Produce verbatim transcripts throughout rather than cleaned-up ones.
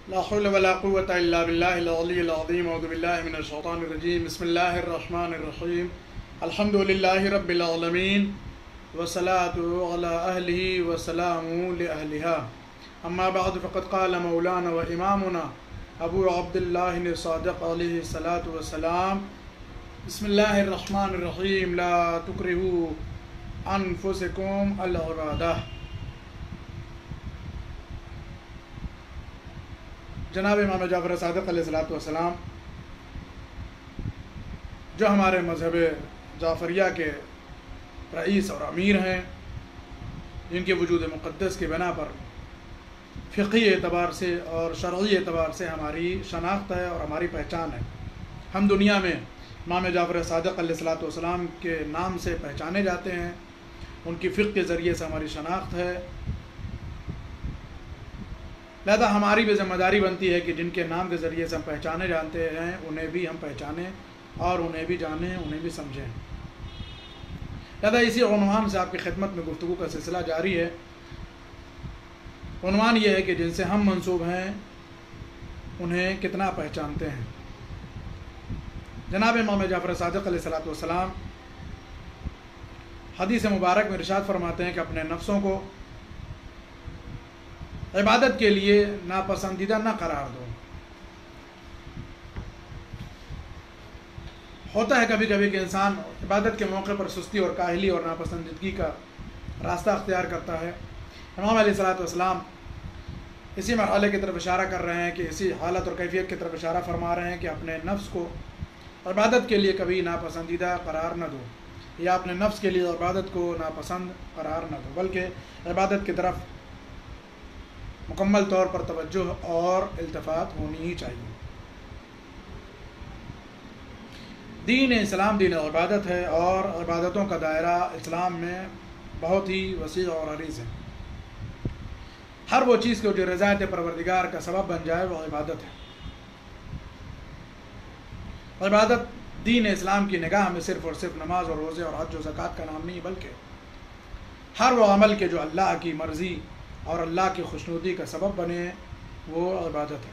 لا حول ولا قوة إلا بالله العلي العظيم أعوذ بالله من الشيطان الرجيم بسم الله الرحمن الرحيم الحمد لله رب العالمين والصلاة على أهله والسلام لأهلها أما بعد فقد قال مولانا وإمامنا أبو عبد الله الصادق عليه الصلاة والسلام بسم الله الرحمن الرحيم لا تكرهوا أنفسكم العبادة. جناب امام جعفر صادق علیہ الصلوۃ والسلام جو ہمارے مذہب جعفریہ کے رئیس اور امیر ہیں، جن کے وجود مقدس کی بنا پر فقہی اعتبار سے اور شرعی اعتبار سے ہماری شناخت ہے اور ہماری پہچان ہے. ہم دنیا میں امام جعفر صادق علیہ الصلوۃ والسلام کے نام سے پہچانے جاتے ہیں، ان کی فقہ کے ذریعے سے ہماری شناخت ہے. لہذا ہماری بھی ذمہ داری بنتی ہے کہ جن کے نام کے ذریعے سے ہم پہچانے جانتے ہیں انہیں بھی ہم پہچانیں اور انہیں بھی جانیں، انہیں بھی سمجھیں. لہذا اسی عنوان سے آپ کی خدمت میں گفتگو کا سلسلہ جاری ہے. عنوان یہ ہے کہ جن سے ہم منسوب ہیں انہیں کتنا پہچانتے ہیں. جناب امام جعفر صادق علیہ الصلوۃ والسلام حدیث مبارک میں ارشاد فرماتے ہیں کہ اپنے نفسوں کو عبادت کے لیے ناپسندیدہ نہ قرار دو. ہوتا ہے کبھی کبھی کہ انسان عبادت کے موقع پر سستی اور کاہلی اور ناپسندیدگی کا راستہ اختیار کرتا ہے. امام علیہ الصلوۃ والسلام اسی مرحلے کی طرف اشارہ کر رہے ہیں کہ اسی حالت اور کیفیت کی طرف اشارہ فرما رہے ہیں کہ اپنے نفس کو عبادت کے لیے کبھی ناپسندیدہ قرار نہ دو، یا اپنے نفس کے لیے عبادت کو ناپسند قرار نہ دو، بلکہ عبادت کی طرف مکمل طور پر توجہ اور التفات ہونی ہی چاہیے. دین اسلام دین عبادت ہے اور عبادتوں کا دائرہ اسلام میں بہت ہی وسیع اور عریض ہے. ہر وہ چیز کو جو رضایت پروردگار کا سبب بن جائے وہ عبادت ہے. عبادت دین اسلام کی نگاہ میں صرف اور صرف نماز اور روزے اور حج و زکوٰۃ کا نام نہیں، بلکہ ہر وہ عمل کے جو اللہ کی مرضی اور اللہ کی خوشنودی کا سبب بنے وہ عبادت ہے.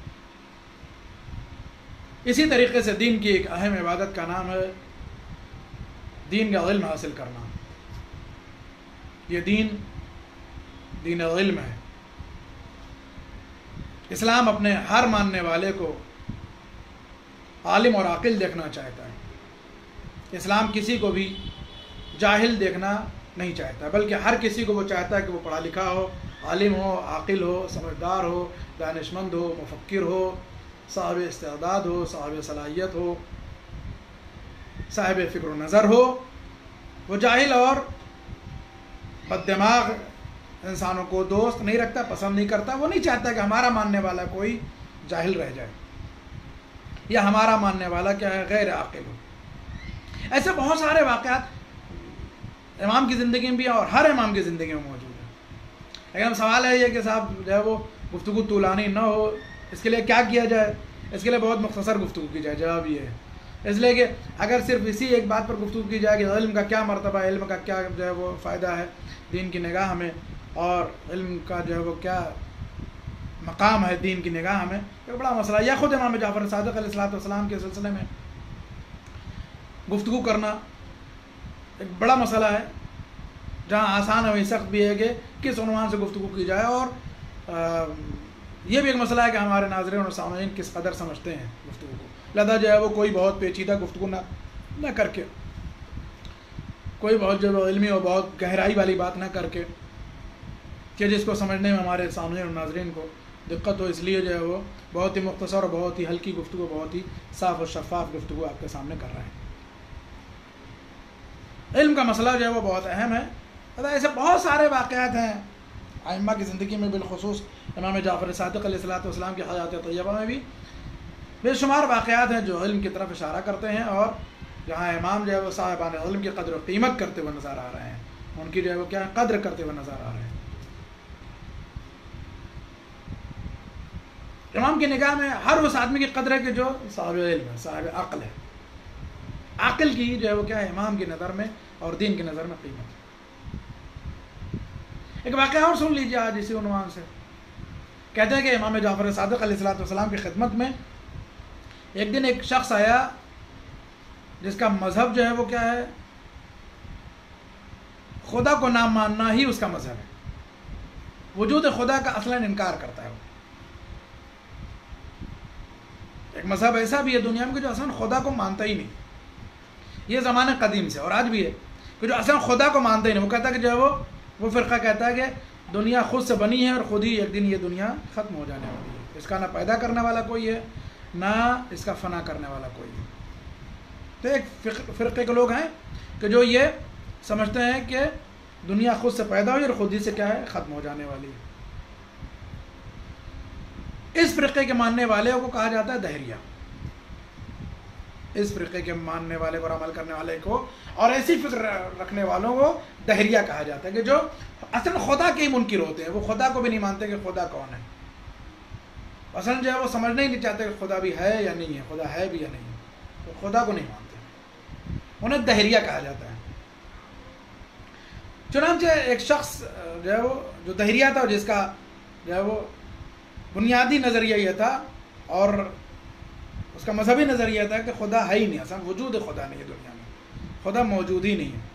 اسی طریقے سے دین کی ایک اہم عبادت کا نام ہے دین کا علم حاصل کرنا. یہ دین دین علم ہے. اسلام اپنے ہر ماننے والے کو عالم اور عاقل دیکھنا چاہتا ہے. اسلام کسی کو بھی جاہل دیکھنا نہیں چاہتا، بلکہ ہر کسی کو وہ چاہتا ہے کہ وہ پڑھا لکھا ہو، عالم ہو، عاقل ہو، سمجھدار ہو، دانشمند ہو، مفکر ہو، صاحب استعداد ہو، صاحب صلاحیت ہو، صاحب فکر و نظر ہو. وہ جاہل اور بد دماغ انسانوں کو دوست نہیں رکھتا، پسند نہیں کرتا. وہ نہیں چاہتا کہ ہمارا ماننے والا کوئی جاہل رہ جائے یا ہمارا ماننے والا کیا ہے غیر عاقل ہو. ایسے بہت سارے واقعات امام کی زندگی میں بھی اور ہر امام کی زندگی میں موجود ہے. لیکن اب سوال ہے یہ کہ صاحب جو ہے وہ گفتگو طولانی نہ ہو، اس کے لیے کیا کیا جائے؟ اس کے لیے بہت مختصر گفتگو کی جائے. جواب یہ ہے اس لیے کہ اگر صرف اسی ایک بات پر گفتگو کی جائے کہ علم کا کیا مرتبہ ہے، علم کا کیا جو ہے وہ فائدہ ہے دین کی نگاہ میں، اور علم کا جو ہے وہ کیا مقام ہے دین کی نگاہ میں، یہ بڑا مسئلہ ہے. یا خود امام جعفر صادق علیہ الصلوۃ والسلام کے سلسلے میں گفتگو کرنا ایک بڑا مسئلہ ہے، جہاں آسان ہے وہیں سخت بھی ہے کہ کس عنوان سے گفتگو کی جائے. اور یہ بھی ایک مسئلہ ہے کہ ہمارے ناظرین اور سامعین کس قدر سمجھتے ہیں گفتگو کو. لہذا جو ہے وہ کوئی بہت پیچیدہ گفتگو نہ نہ کر کے، کوئی بہت جو ہے علمی اور بہت گہرائی والی بات نہ کر کے کہ جس کو سمجھنے میں ہمارے سامعین اور ناظرین کو دقت ہو، اس لیے جو ہے وہ بہت ہی مختصر اور بہت ہی ہلکی گفتگو، بہت ہی صاف اور شفاف گفتگو آپ کے سامنے کر رہے ہیں. علم کا مسئلہ جو ہے وہ بہت اہم ہے. ایسے بہت سارے واقعات ہیں ائمہ کی زندگی میں، بالخصوص امام جعفر صادق علیہ الصلوۃ والسلام کی حیات طیبہ میں بھی بے شمار واقعات ہیں جو علم کی طرف اشارہ کرتے ہیں، اور جہاں امام جو ہے وہ صاحبان علم کی قدر و قیمت کرتے ہوئے نظر آ رہے ہیں، ان کی جو ہے وہ کیا قدر کرتے ہوئے نظر آ رہے ہیں. امام کی نگاہ میں ہر اس آدمی کی قدر ہے کہ جو صاحب علم ہے، صاحب عقل ہے. عقل کی جو ہے وہ کیا ہے امام کی نظر میں اور دین کی نظر میں قیمت ہے. ایک واقعہ اور سن لیجیے آج اسی عنوان سے. کہتے ہیں کہ امام جعفر صادق علیہ الصلوۃ والسلام کی خدمت میں ایک دن ایک شخص آیا جس کا مذہب جو ہے وہ کیا ہے، خدا کو نہ ماننا ہی اس کا مذہب ہے، وجود خدا کا اصلاً انکار کرتا ہے وہ۔ ایک مذہب ایسا بھی ہے دنیا میں کہ جو اصلاً خدا کو مانتا ہی نہیں، یہ زمانے قدیم سے اور آج بھی ہے کہ جو اصلاً خدا کو مانتا ہی نہیں، وہ کہتا ہے کہ جو ہے وہ وہ فرقہ کہتا ہے کہ دنیا خود سے بنی ہے اور خود ہی ایک دن یہ دنیا ختم ہو جانے والی ہے، اس کا نہ پیدا کرنے والا کوئی ہے نہ اس کا فنا کرنے والا کوئی ہے۔ تو ایک فرقے کے لوگ ہیں کہ جو یہ سمجھتے ہیں کہ دنیا خود سے پیدا ہوئی اور خود ہی سے کیا ہے، ختم ہو جانے والی ہے۔ اس فرقے کے ماننے والے کو کہا جاتا ہے دہریہ، اس فرقے کے ماننے والے کو اور عمل کرنے والے کو اور ایسی فکر رکھنے والوں کو دہریہ کہا جاتا ہے کہ جو اصل خدا کے ہی منکر ہوتے ہیں، وہ خدا کو بھی نہیں مانتے کہ خدا کون ہے، اصل جو ہے وہ سمجھنا ہی نہیں چاہتے کہ خدا بھی ہے یا نہیں ہے، خدا ہے بھی یا نہیں ہے، تو خدا کو نہیں مانتے، انہیں دہریہ کہا جاتا ہے۔ چنانچہ ایک شخص جو ہے وہ جو دہریہ تھا، جس کا جو ہے وہ بنیادی نظریہ یہ تھا اور اس کا مذہبی نظریہ تھا کہ خدا ہے ہی نہیں، اصلا وجود خدا نہیں ہے دنیا میں، خدا موجود ہی نہیں ہے،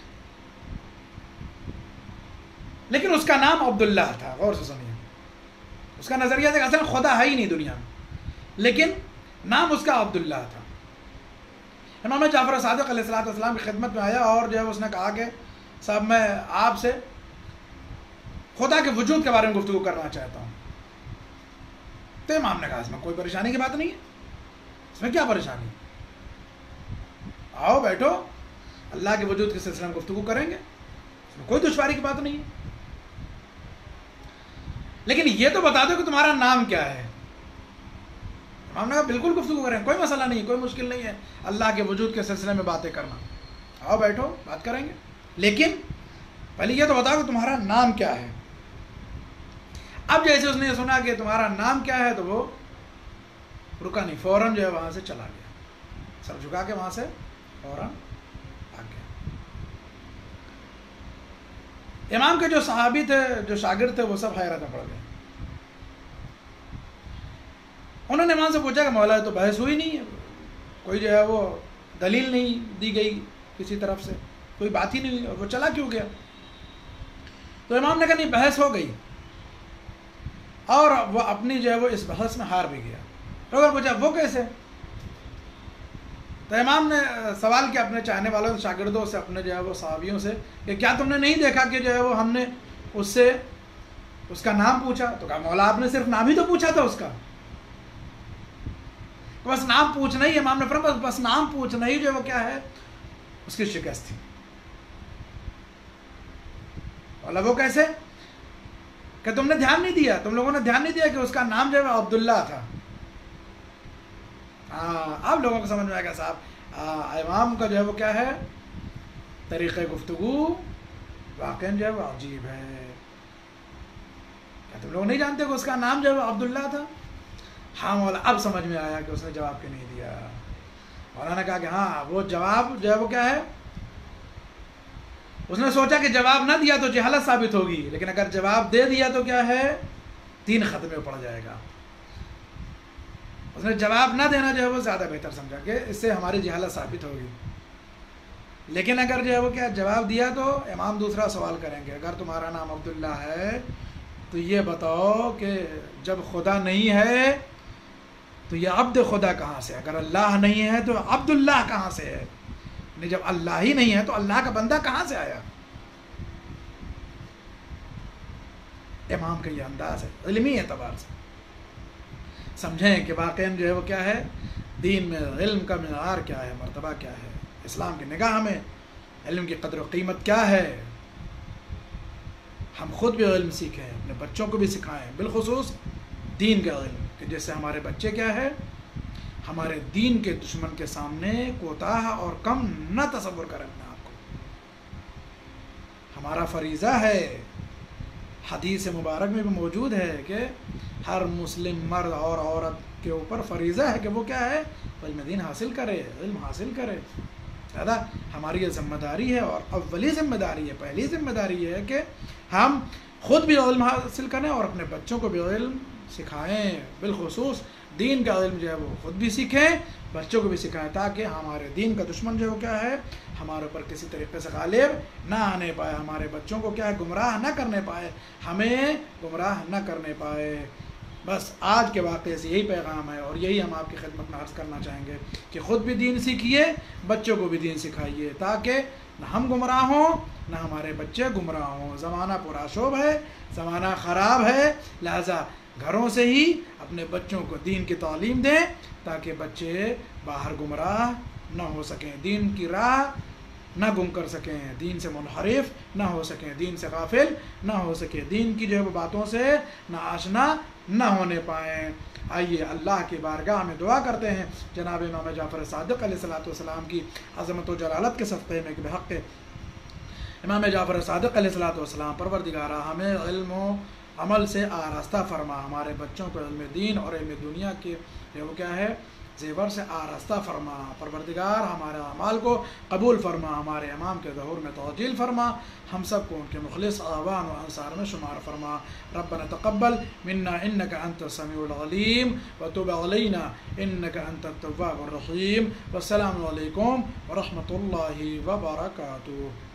لیکن اس کا نام عبداللہ تھا۔ غور سے سنیے، اس کا نظریہ تھا کہ اصلا خدا ہے ہی نہیں دنیا میں، لیکن نام اس کا عبداللہ تھا۔ امام جعفر صادق علیہ الصلوۃ والسلام کی خدمت میں آیا اور جو ہے اس نے کہا کہ صاحب میں آپ سے خدا کے وجود کے بارے میں گفتگو کرنا چاہتا ہوں۔ تو امام نے کہا اس میں کوئی پریشانی کی بات نہیں ہے، اس میں کیا پریشانی، آؤ بیٹھو، اللہ کے وجود کے سلسلے میں گفتگو کریں گے، اس میں کوئی دشواری کی بات نہیں ہے، لیکن یہ تو بتا دو کہ تمہارا نام کیا ہے۔ امام نے کہا بالکل گفتگو کریں، کوئی مسئلہ نہیں، کوئی مشکل نہیں ہے اللہ کے وجود کے سلسلے میں باتیں کرنا، آؤ بیٹھو بات کریں گے، لیکن پہلے یہ تو بتاؤ کہ تمہارا نام کیا ہے۔ اب جیسے اس نے سنا کہ تمہارا نام کیا ہے تو وہ رکا نہیں، فوراً جو ہے وہاں سے چلا گیا، سر جھکا کے وہاں سے فوراً آ گیا۔ امام کے جو صحابی تھے، جو شاگرد تھے، وہ سب حیرت میں پڑ گئے۔ انہوں نے امام سے پوچھا کہ مولا تو بحث ہوئی نہیں ہے، کوئی جو ہے وہ دلیل نہیں دی گئی کسی طرف سے، کوئی بات ہی نہیں ہوئی، اور وہ چلا کیوں گیا؟ تو امام نے کہا نہیں، بحث ہو گئی، اور وہ اپنی جو ہے وہ اس بحث میں ہار بھی گیا۔ لوگوں نے پوچھا وہ کیسے؟ تو امام نے سوال کیا اپنے چاہنے والوں شاگردوں سے، اپنے جو ہے وہ صحابیوں سے کہ کیا تم نے نہیں دیکھا کہ جو ہے وہ ہم نے اس سے اس کا نام پوچھا؟ تو کہا مولا آپ نے صرف نام ہی تو پوچھا تھا اس کا، بس نام پوچھنا ہی، امام نے فرمایا بس بس نام پوچھنا ہی جو ہے وہ کیا ہے، اس کی شکست تھی۔ مولا وہ کیسے کہ تم نے دھیان نہیں دیا، تم لوگوں نے دھیان نہیں دیا کہ اس کا نام جو ہے وہ عبداللہ تھا۔ ہاں اب لوگوں کو سمجھ میں آئے گا صاحب امام کا جو ہے وہ کیا ہے، طریقہ گفتگو واقعی جو ہے وہ عجیب ہے۔ کیا تم لوگ نہیں جانتے کہ اس کا نام جو ہے وہ عبداللہ تھا؟ ہاں مولا اب سمجھ میں آیا کہ اس نے جواب کیوں نہیں دیا۔ مولانا نے کہا کہ ہاں وہ جواب جو ہے وہ کیا ہے، اس نے سوچا کہ جواب نہ دیا تو جہالت ثابت ہوگی، لیکن اگر جواب دے دیا تو کیا ہے، دین ختم میں پڑ جائے گا۔ اس نے جواب نہ دینا جو ہے وہ زیادہ بہتر سمجھا کہ اس سے ہماری جہالت ثابت ہوگی، لیکن اگر جو ہے وہ کیا جواب دیا تو امام دوسرا سوال کریں گے، اگر تمہارا نام عبداللہ ہے تو یہ بتاؤ کہ جب خدا نہیں ہے تو یہ عبد خدا کہاں سے، اگر اللہ نہیں ہے تو عبداللہ کہاں سے ہے، نہیں جب اللہ ہی نہیں ہے تو اللہ کا بندہ کہاں سے آیا؟ امام کا یہ انداز ہے، علمی اعتبار سے سمجھیں کہ واقعاً جو ہے وہ کیا ہے، دین میں علم کا معیار کیا ہے، مرتبہ کیا ہے، اسلام کی نگاہ میں علم کی قدر و قیمت کیا ہے۔ ہم خود بھی علم سیکھیں، اپنے بچوں کو بھی سکھائیں، بالخصوص دین کا علم، کہ جس سے ہمارے بچے کیا ہے، ہمارے دین کے دشمن کے سامنے کوتاہ اور کم نہ تصور کریں اپنے آپ کو۔ ہمارا فریضہ ہے، حدیث مبارک میں بھی موجود ہے کہ ہر مسلم مرد اور عورت کے اوپر فریضہ ہے کہ وہ کیا ہے، علم دین حاصل کرے، علم حاصل کرے۔ لہذا ہماری یہ ذمہ داری ہے، اور اولی ذمہ داری ہے، پہلی ذمہ داری یہ ہے کہ ہم خود بھی علم حاصل کریں اور اپنے بچوں کو بھی علم سکھائیں، بالخصوص دین کا علم جو ہے وہ خود بھی سیکھیں، بچوں کو بھی سکھائیں، تاکہ ہمارے دین کا دشمن جو ہے کیا ہے ہمارے اوپر کسی طریقے سے غالب نہ آنے پائے، ہمارے بچوں کو کیا ہے گمراہ نہ کرنے پائے، ہمیں گمراہ نہ کرنے پائے۔ بس آج کے واقعے سے یہی پیغام ہے، اور یہی ہم آپ کی خدمت میں عرض کرنا چاہیں گے کہ خود بھی دین سیکھیے، بچوں کو بھی دین سکھائیے، تاکہ نہ ہم گمراہ ہوں نہ ہمارے بچے گمراہ ہوں۔ زمانہ پرآشوب ہے، زمانہ خراب ہے، لہذا گھروں سے ہی اپنے بچوں کو دین کی تعلیم دیں تاکہ بچے باہر گمراہ نہ ہو سکیں، دین کی راہ نہ گم کر سکیں، دین سے منحرف نہ ہو سکیں، دین سے غافل نہ ہو سکیں، دین کی جو ہے باتوں سے نہ آشنا نہ ہونے پائیں۔ آئیے اللہ کی بارگاہ میں دعا کرتے ہیں جناب امام جعفر صادق علیہ الصلوۃ والسلام کی عظمت و جلالت کے صدقے میں کہ بحق امام جعفر صادق علیہ الصلوۃ والسلام پروردگارہ ہمیں علم و عمل سے آراستہ فرما، ہمارے بچوں کو علم دین اور علم دنیا کے وہ کیا ہے زیور سے آراستہ فرما، پروردگار ہمارے اعمال کو قبول فرما، ہمارے امام کے ظہور میں تعجیل فرما، ہم سب کو ان کے مخلص اعوان و انصار میں شمار فرما۔ ربنا تقبل منا انك انت السميع العليم وتب علينا انك انت التواب الرحيم، والسلام علیکم ورحمۃ اللہ وبرکاتہ۔